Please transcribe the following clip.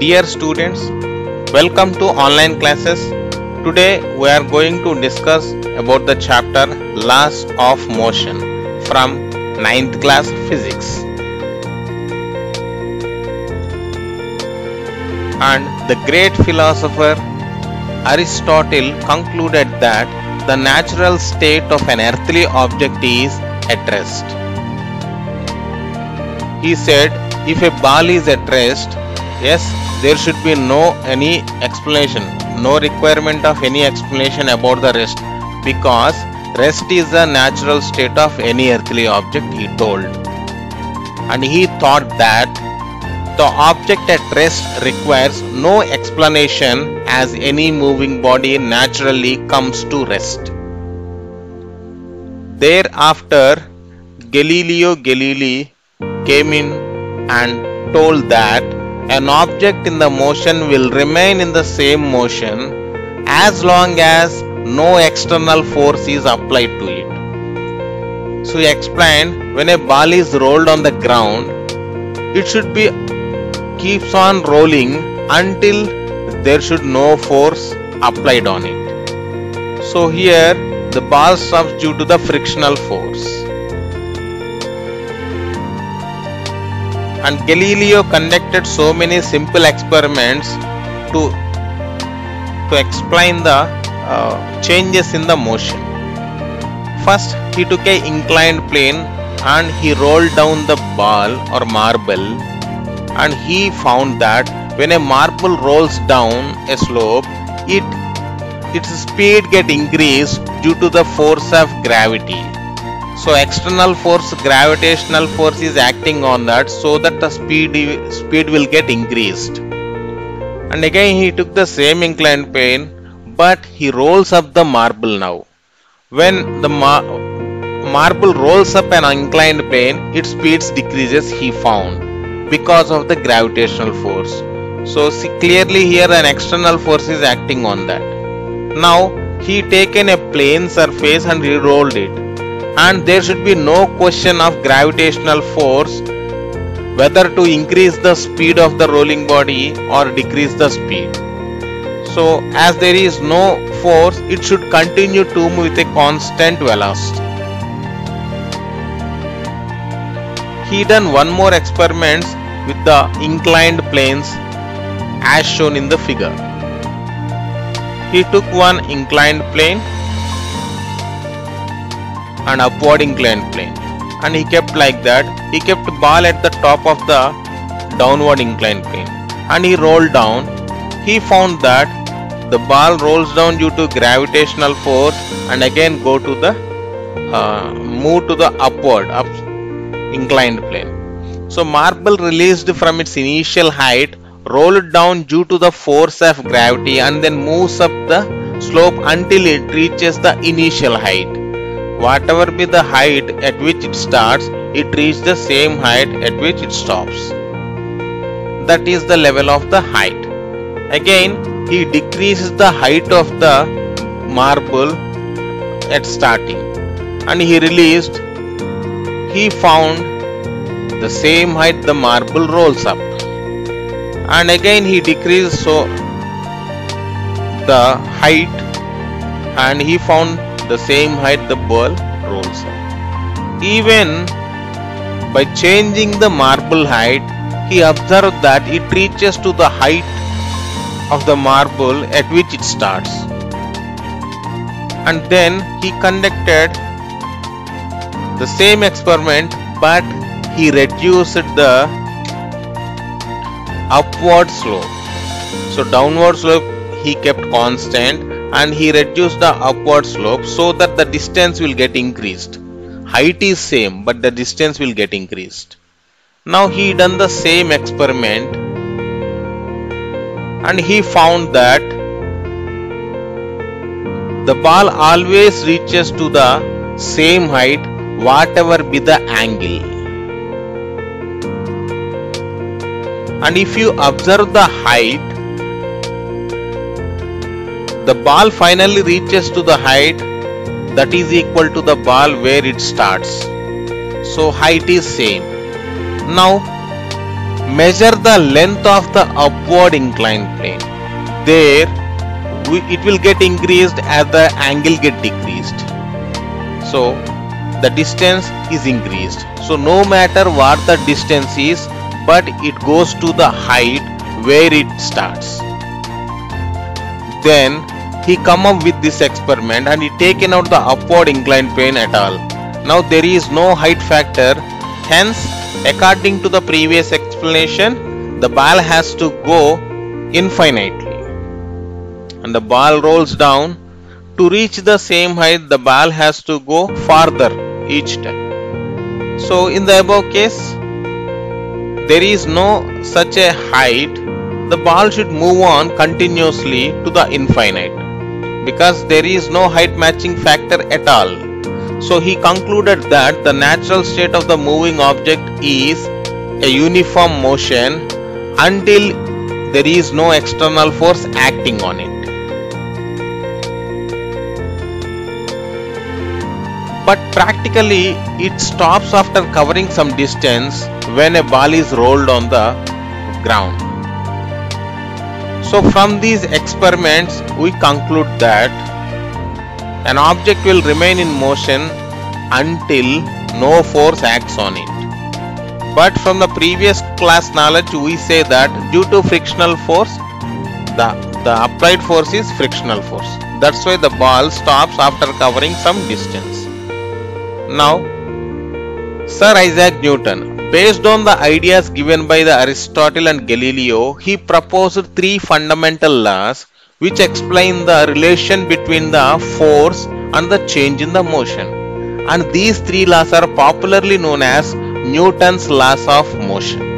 Dear students, welcome to online classes. Today we are going to discuss about the chapter Laws of Motion from 9th class physics. And the great philosopher Aristotle concluded that the natural state of an earthly object is at rest. He said, if a ball is at rest, yes, there should be no requirement of any explanation about the rest, because rest is the natural state of any earthly object, he told. And he thought that the object at rest requires no explanation, as any moving body naturally comes to rest. Thereafter, Galileo Galilei came in and told that an object in the motion will remain in the same motion as long as no external force is applied to it. So he explained, when a ball is rolled on the ground, it should be keeps on rolling until there should no force applied on it. So here the ball stops due to the frictional force. And Galileo conducted so many simple experiments to explain the changes in the motion. First, he took an inclined plane and he rolled down the ball or marble, and he found that when a marble rolls down a slope, its speed gets increased due to the force of gravity. So external force, gravitational force is acting on that, so that the speed will get increased. And again he took the same inclined plane, but he rolls up the marble now. When the marble rolls up an inclined plane, its speed decreases, he found, because of the gravitational force. So see, clearly here an external force is acting on that. Now he taken a plane surface and he rolled it, and there should be no question of gravitational force, whether to increase the speed of the rolling body or decrease the speed. So as there is no force, it should continue to move with a constant velocity. He done one more experiment with the inclined planes as shown in the figure. He took one inclined plane and upward inclined plane, and he kept like that. He kept ball at the top of the downward inclined plane, and he rolled down. He found that the ball rolls down due to gravitational force and again go to the move to the upward inclined plane. So marble released from its initial height rolled down due to the force of gravity and then moves up the slope until it reaches the initial height. Whatever be the height at which it starts, it reaches the same height at which it stops. That is the level of the height. Again, he decreases the height of the marble at starting, and he released. He found the same height the marble rolls up, and again he decreased so the height, and he found the same height the ball rolls up. Even by changing the marble height, he observed that it reaches to the height of the marble at which it starts. And then he conducted the same experiment, but he reduced the upward slope. So downward slope he kept constant, and he reduced the upward slope so that the distance will get increased. Height is same, but the distance will get increased. Now he done the same experiment, and he found that the ball always reaches to the same height, whatever be the angle. And if you observe the height, the ball finally reaches to the height that is equal to the ball where it starts. So height is same. Now Measure the length of the upward inclined plane. There, it will get increased as the angle get decreased. So, the distance is increased. So, no matter what the distance is, but it goes to the height where it starts. Then, he come up with this experiment and he taken out the upward inclined plane at all. Now, there is no height factor. Hence, according to the previous explanation, the ball has to go infinitely. And the ball rolls down. To reach the same height, the ball has to go farther each time. So, in the above case, there is no such a height. The ball should move on continuously to the infinite because there is no height matching factor at all. So he concluded that the natural state of the moving object is a uniform motion until there is no external force acting on it. But practically it stops after covering some distance when a ball is rolled on the ground. So from these experiments we conclude that an object will remain in motion until no force acts on it. But from the previous class knowledge we say that due to frictional force, the applied force is frictional force. That's why the ball stops after covering some distance. Now, Sir Isaac Newton, based on the ideas given by the Aristotle and Galileo, he proposed three fundamental laws which explain the relation between the force and the change in the motion. And these three laws are popularly known as Newton's laws of motion.